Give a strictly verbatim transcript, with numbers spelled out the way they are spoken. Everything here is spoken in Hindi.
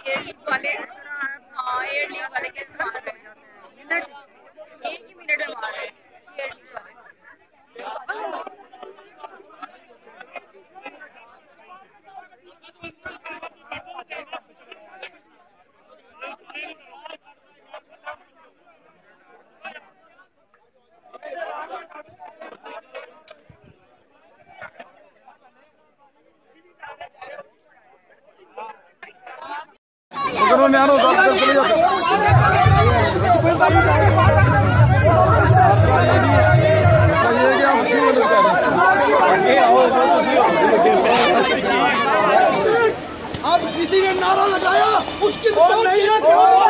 एयर लीग वाले, हाँ एयर लीग वाले कैसे मार रहे हैं, मिनट एक ही मिनट में मार रहे हैं एयर लीग वाले। अब किसी ने नारा लगाया उसकी